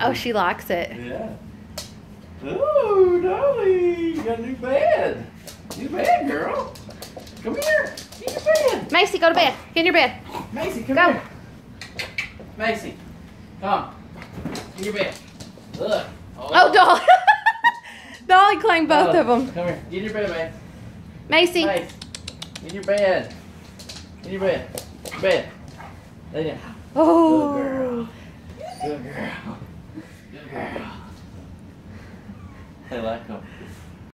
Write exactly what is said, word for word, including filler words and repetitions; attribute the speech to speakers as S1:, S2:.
S1: Oh, she likes it.
S2: Yeah. Ooh, Dolly, you got a new bed. New bed, girl. Come here. Get your bed.
S1: Macy, go to bed. Get in your bed.
S2: Macy, come
S1: Go.
S2: here. Macy, come. In your bed. Look.
S1: Oh, Dolly. Dolly claimed both
S2: Oh,
S1: of them.
S2: Come here. Get in your bed, man.
S1: Macy.
S2: Mace. In your bed. In your bed. Bed. Lay down.
S1: Oh.
S2: Good girl. Good girl. Good girl. I like them.